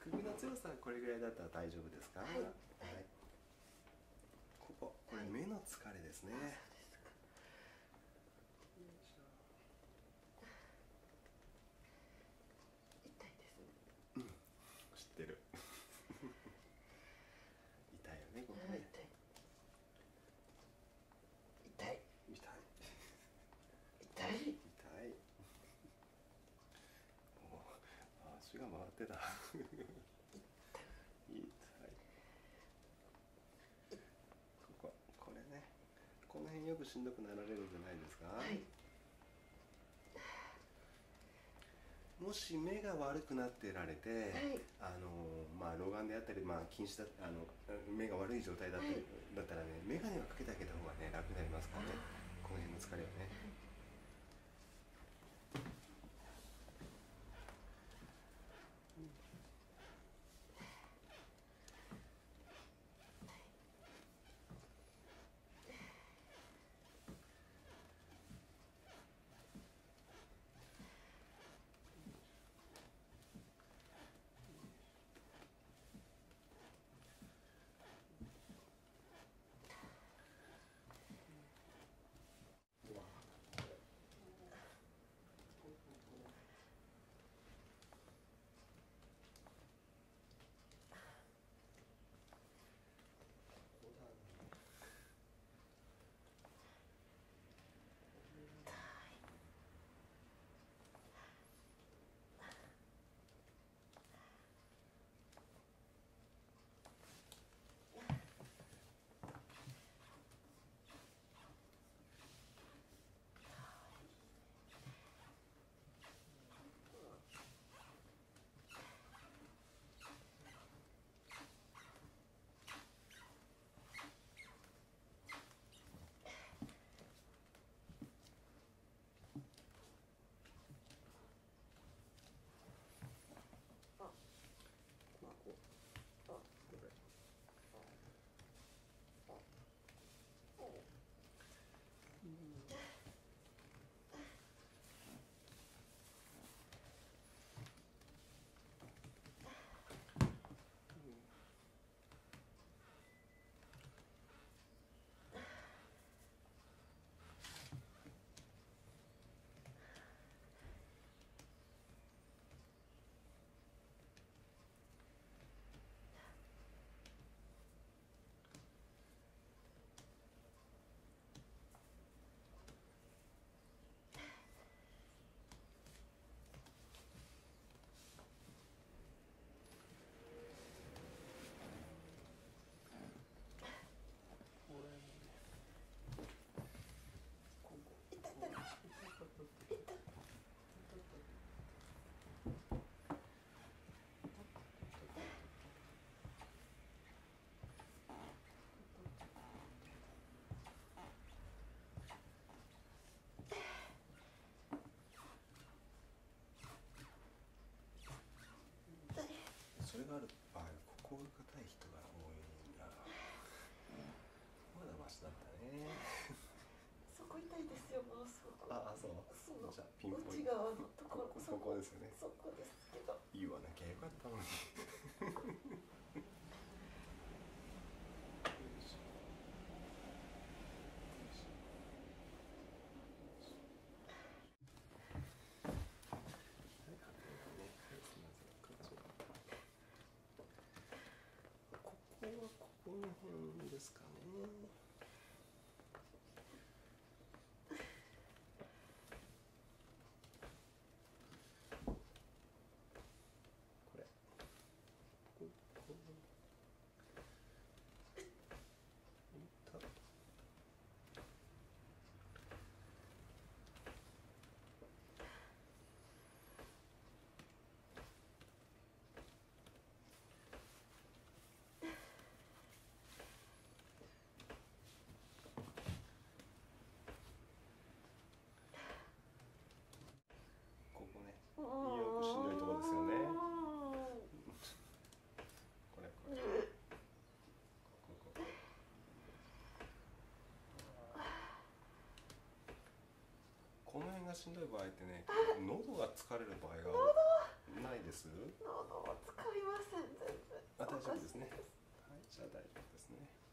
首の強さはこれぐらいだったら大丈夫ですか？はい。これ目の疲れですね。 痛いですね。 うん、知ってる。痛いよね、ここね。 痛い。 痛い。もう足が回ってた。痛い。これね、この辺よくしんどくなられるんじゃないですか？はい。もし目が悪くなってられて、老眼であったり、近視だ、目が悪い状態だったり、だったらね、眼鏡をかけてあげた方がね、楽になりますからね。この辺の疲れはね。それがある場合、ここが硬い人が多いんだ。まだマシだったね。 そこ痛いですよ、もうそこ。 そう。じゃあピンポイント。 内側のところ、 そこですよね。 そこですけど。 言わなきゃよかったのに。この辺ですかね。これ。ここね、よくしんどいとこですよね。これ。この辺がしんどい場合ってね、喉が疲れる場合がある。 ないです。 喉を使いません全然。 あ、大丈夫ですね。はい、じゃあ大丈夫ですね。